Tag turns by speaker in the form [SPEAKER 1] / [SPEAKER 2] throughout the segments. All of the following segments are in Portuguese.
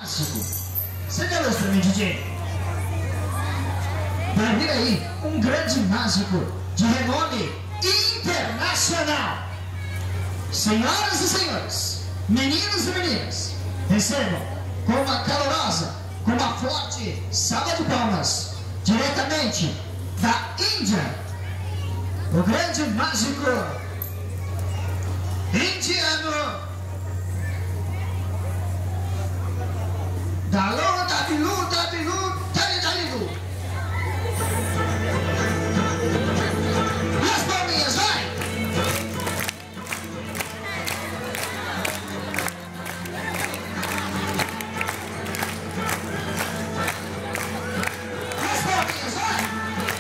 [SPEAKER 1] mágico. Você quer ver pra mim, DJ? Vai vir aí um grande mágico de renome internacional. Senhoras e senhores, meninos e meninas, recebam com uma calorosa, com uma forte salva de palmas, diretamente da Índia, o grande mágico indiano Dalu, Dabilu, Dabilu, Dali. As palminhas, vai! As palminhas, vai!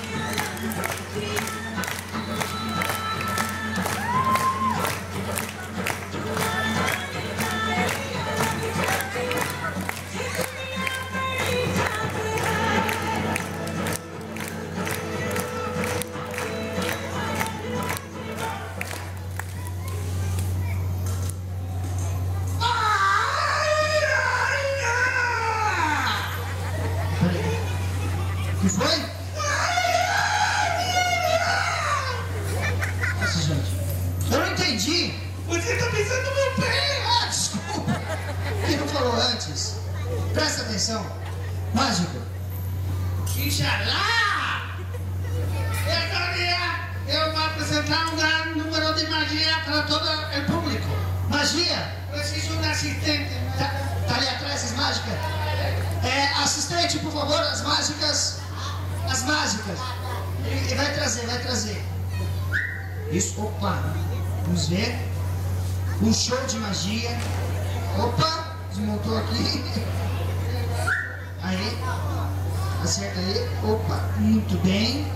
[SPEAKER 1] O que foi? Nossa, gente. Eu não entendi. Você tá pisando no meu pé. Ah, desculpa. Quem não falou antes? Presta atenção. Mágico. Inxalá! E agora eu vou apresentar um grande número de magia para todo o público. Magia? Preciso de um assistente. Tá ali atrás as mágicas? Assistente, por favor, as mágicas. As mágicas. Ele vai trazer. Isso, opa. Vamos ver. Um show de magia. Opa, desmontou aqui. Aí. Acerta aí. Opa, muito bem.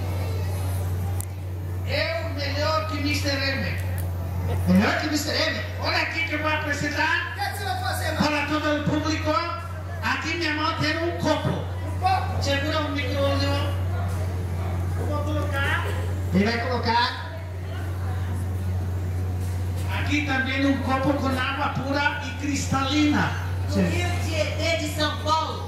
[SPEAKER 1] Eu melhor que Mr. M. Melhor que Mr. M? Olha aqui que eu vou apresentar.
[SPEAKER 2] O que você vai fazer, mano?
[SPEAKER 1] Para todo o público. Aqui minha mão tem um copo.
[SPEAKER 2] Um copo?
[SPEAKER 1] Segura o microfone. Eu vou colocar. Ele vai colocar. Aqui também um copo com água pura e cristalina.
[SPEAKER 2] No Rio Tietê de São Paulo.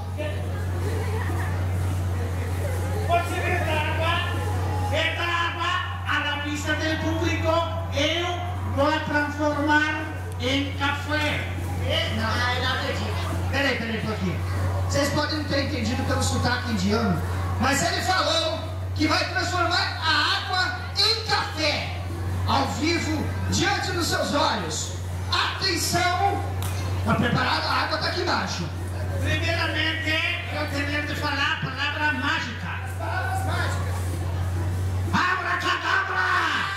[SPEAKER 1] Pode ser esta água à la vista do público. Eu vou transformar em café.
[SPEAKER 2] Não acredito.
[SPEAKER 1] Peraí, um pouquinho. Vocês podem não ter entendido pelo sotaque indiano, mas ele falou que vai transformar a água em café, ao vivo, diante dos seus olhos. Atenção! Está preparado? A água está aqui embaixo. Primeiramente, eu tenho de falar a palavra mágica.
[SPEAKER 2] As palavras mágicas.
[SPEAKER 1] Abracadabra!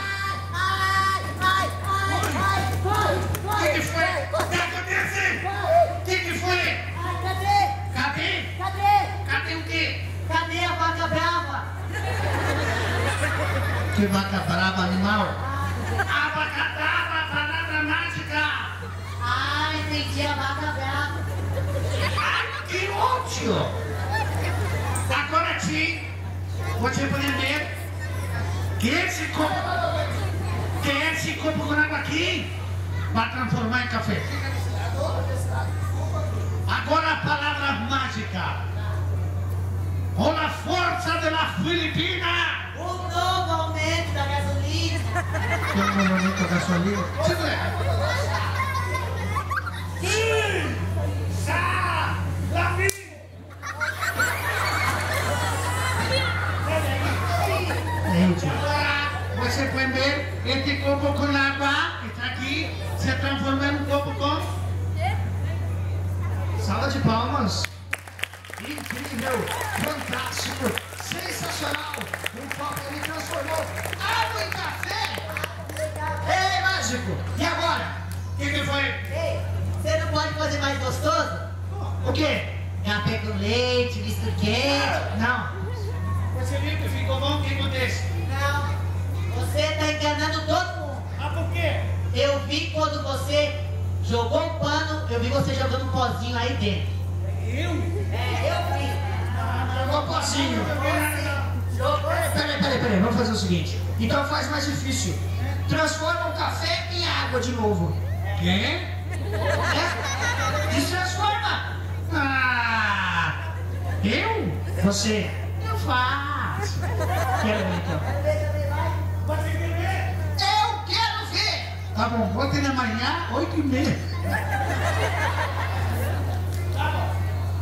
[SPEAKER 1] O que foi? O que acontece? O que foi? Cadê o quê?
[SPEAKER 2] Cadê a vaca brava?
[SPEAKER 1] Que vaca brava, animal? Abacadabra, palavra mágica!
[SPEAKER 2] Entendi, a vaca brava.
[SPEAKER 1] Ai, que ótimo! Agora sim, você pode ver que esse copo com água aqui vai transformar em café. Agora a palavra mágica. Olha a força da Filipina!
[SPEAKER 2] O novo aumento da gasolina.
[SPEAKER 1] Tem um aumento da gasolina? Segura! Sim! Sa! Lavi! Agora você pode ver este copo com água que está aqui se transforma em um copo com salva de palmas. Incrível, fantástico, sensacional. Um copo ele transformou água em café. Ei, mágico! E agora? O que foi?
[SPEAKER 2] Ei, você não pode fazer mais gostoso?
[SPEAKER 1] O quê?
[SPEAKER 2] Café com leite, misto quente.
[SPEAKER 1] Não. Você viu que ficou bom? O que acontece?
[SPEAKER 2] Não, você está enganando todo mundo.
[SPEAKER 1] Ah, por quê?
[SPEAKER 2] Eu vi quando você jogou um pano, eu vi você jogando um pozinho aí dentro.
[SPEAKER 1] Eu?
[SPEAKER 2] Eu vi.
[SPEAKER 1] Jogou pozinho.
[SPEAKER 2] Jogou.
[SPEAKER 1] Peraí, vamos fazer o seguinte. Então faz mais difícil. Transforma o café em água de novo. Quê? É? Destransforma. Ah, Eu? Você? Eu faço. Quero ver então. Você quer ver? Eu quero ver! Tá bom, bota na manhã, 8h30. Tá bom.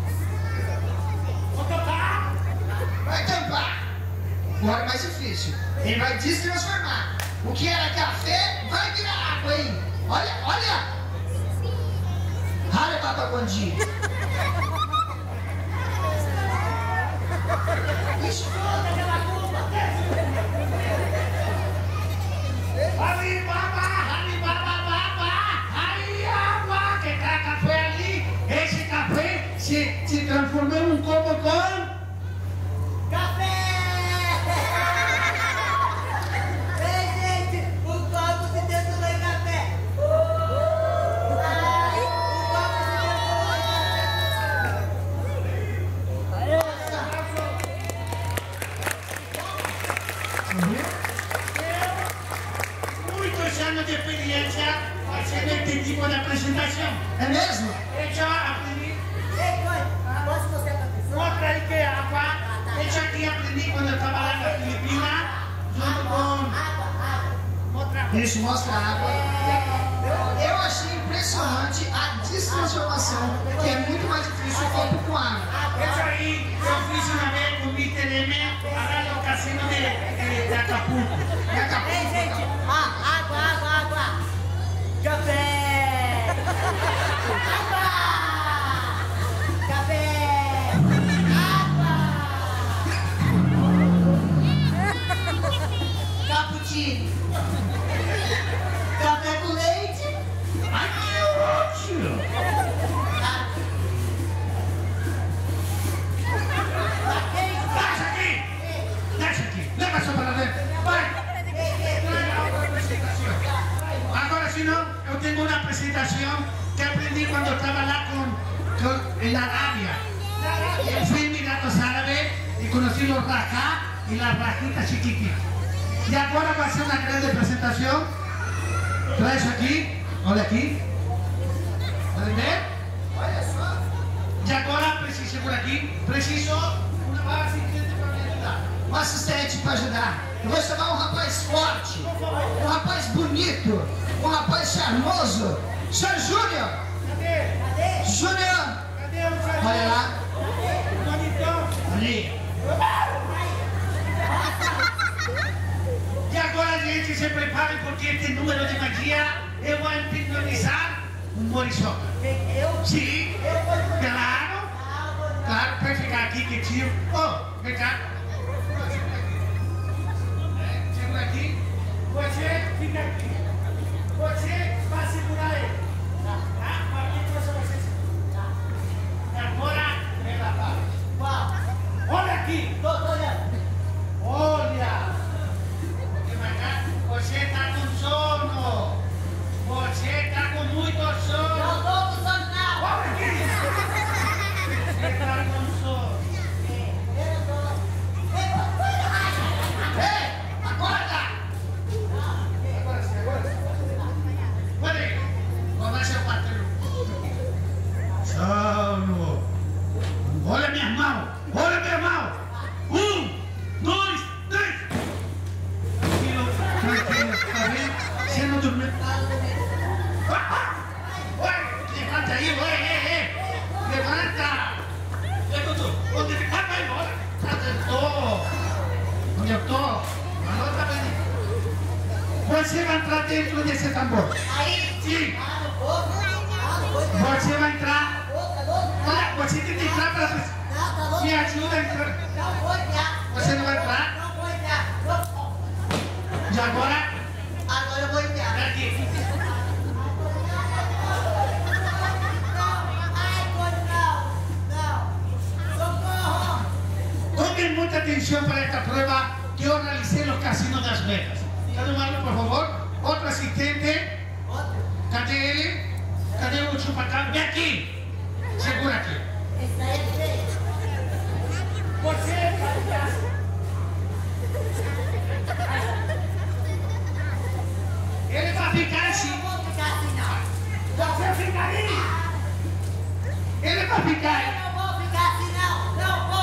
[SPEAKER 1] Vou tampar. Vai tampar. Agora é mais difícil. Ele vai destransformar. O que era café vai virar água, hein? Olha, olha! Hare Baba Gondi. Explode aquela culpa. Ali Baba, aí água. Que tá café ali. Esse café se transformou em um copo com
[SPEAKER 2] Café! Ei, gente, o copo se transformou em café. Ai, o copo se transformou em café.
[SPEAKER 1] Muitos anos de experiência fazendo este tipo de apresentação. É mesmo? Eu já aprendi.
[SPEAKER 2] Ei, mãe, posso mostrar pra pessoa?
[SPEAKER 1] Mostra aí que é água. Eu já tinha aprendido quando eu estava lá na Filipina, junto com... Isso, mostra a água. Eu achei impressionante a destransformação, que é muito mais difícil o copo com água. Isso aí, eu fiz uma vez com o Mr. M, lá no cassino de Acapulco.
[SPEAKER 2] Ei, gente, água. Café! Água! Café! Cappuccino. Café com leite.
[SPEAKER 1] Ai, que ótimo! Deixa aqui! Leva só para dentro! Vai! Agora, se não, eu tenho uma apresentação que aprendi quando estava lá na Arábia. Eu fui em Emiratos Árabes e conheci os rajá e as rajitas chiquititas. E agora vai ser uma grande apresentação. Traz aqui, olha aqui. Podem ver? Olha só. E agora, preciso por aqui, preciso uma assistente para me ajudar. Um assistente para ajudar. Eu vou chamar um rapaz forte, um rapaz bonito, um rapaz charmoso. Seu Júnior.
[SPEAKER 2] Cadê?
[SPEAKER 1] Júnior.
[SPEAKER 2] Cadê o Júnior?
[SPEAKER 1] Olha lá.
[SPEAKER 2] Bonitão.
[SPEAKER 1] Ali. E agora, gente, se preparem porque este número de magia eu vou hipnotizar um moriçoca.
[SPEAKER 2] Eu?
[SPEAKER 1] Sim, claro. Claro, pode ficar aqui quietinho. Oh, vem cá. Segura aqui. Você fica aqui. Você vai segurar ele. Tá? Aqui você segura. Agora, ela vai.
[SPEAKER 2] Qual?
[SPEAKER 1] Olha aqui.
[SPEAKER 2] Tô olhando.
[SPEAKER 1] Olha. Você está com sono. Você está com muito sono.
[SPEAKER 2] Não tô com sono, não.
[SPEAKER 1] Olha aqui. Você está com sono.
[SPEAKER 2] Eu tô.
[SPEAKER 1] Ei, acorda. Agora sim, agora sim. Olha aí. Vamos ser o patrão. Sono. Olha minha mão. Olha minha mão. 1, 2, 3. Tranquilo, tá vendo? Você não dormiu. Levanta aí, levanta. Levanta. Onde fica? Vai embora. Onde eu tô? Agora tá vendo? Você vai entrar dentro desse tambor.
[SPEAKER 2] Aí.
[SPEAKER 1] Sim.
[SPEAKER 2] No boca.
[SPEAKER 1] Você vai entrar. Olha, você tem que entrar para...
[SPEAKER 2] Não, tá louco.
[SPEAKER 1] Me ajuda a entrar.
[SPEAKER 2] Não vou entrar.
[SPEAKER 1] Você não vai entrar?
[SPEAKER 2] Não vou entrar.
[SPEAKER 1] E agora?
[SPEAKER 2] Agora eu vou entrar.
[SPEAKER 1] Aqui. Tomen muita atenção para esta prova que eu realicei no Cassino das Vegas. Cada um, por favor. Outro assistente. Cadê ele? Cadê o chupacabra? Vem aqui. Segura aqui.
[SPEAKER 2] Esse aí é diferente.
[SPEAKER 1] Você vai ficar. Ele vai ficar assim.
[SPEAKER 2] Eu vou ficar assim, não.
[SPEAKER 1] Você fica aí. Ele vai ficar aí.
[SPEAKER 2] Eu não vou ficar assim, não. Não vou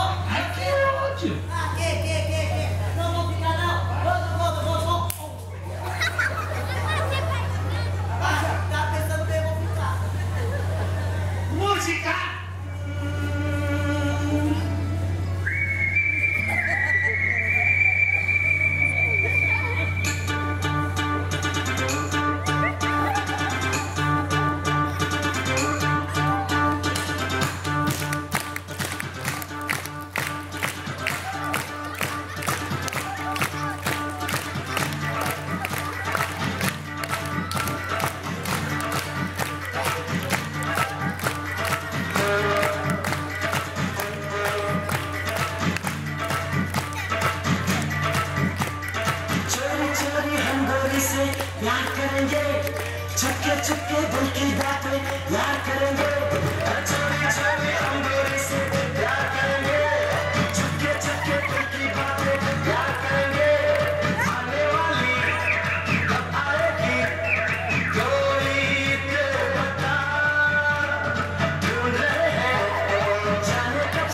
[SPEAKER 3] चिपके दिल की बातें यार करेंगे